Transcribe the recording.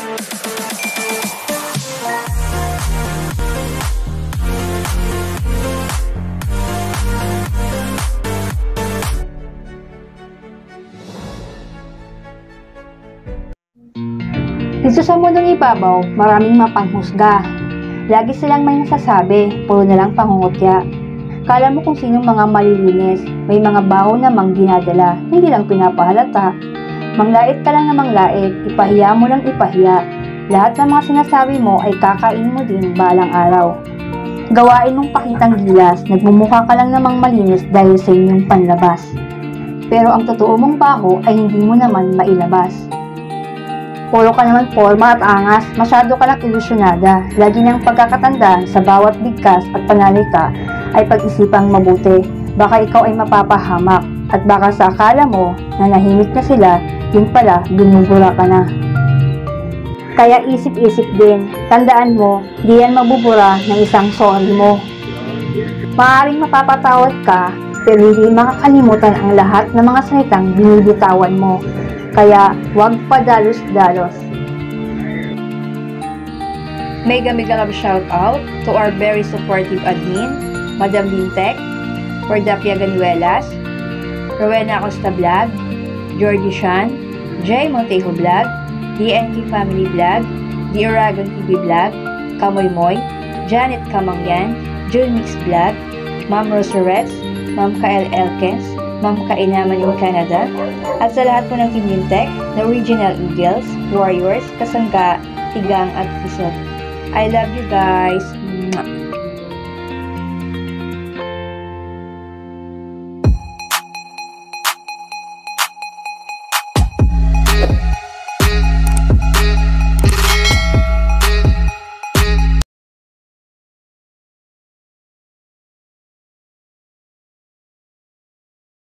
Dito sa mundong ibabaw, maraming mapanghusga. Lagi silang may nasasabi, puro na lang pangungutya. Kala mo kung sinong mga malilinis, may mga baho namang dinadala, hindi lang pinapahalata. Manglait ka lang na manglait, ipahiya mo lang ipahiya. Lahat ng mga sinasabi mo ay kakain mo din balang araw. Gawain mong pakitang gilas, nagmumukha ka lang namang malinis dahil sa inyong panlabas. Pero ang totoo mong baho ay hindi mo naman mailabas. Puro ka naman forma at angas, masyado ka lang ilusyonada. Lagi niyang pagkakatanda sa bawat bigkas at panalita ay pag-isipang mabuti. Baka ikaw ay mapapahamak at baka sa akala mo na nahimik na sila, yun pala, binubura ka na. Kaya isip-isip din, tandaan mo, di yan mabubura ng isang sorry mo. Maaaring mapapatawad ka, pero hindi makakalimutan ang lahat ng mga salitang binibitawan mo. Kaya, huwag padalos-dalos. Mega love shoutout to our very supportive admin, Madam Lintek, Cordapia Ganuelas, Rowena Acosta Vlog, Jordy Shan, Jay Montejo Vlog, DNK Family Vlog, The Aragon TV Vlog, Kamoy Moy, Janet Kamangyan, June Mix Vlog, Ma'am Roserets, Ma'am Kael Elkens, Ma'am Kainaman in Canada, at sa lahat po ng Team Lintek, na Original Eagles, Warriors, Kasangga, Tigang at Pisot. I love you guys!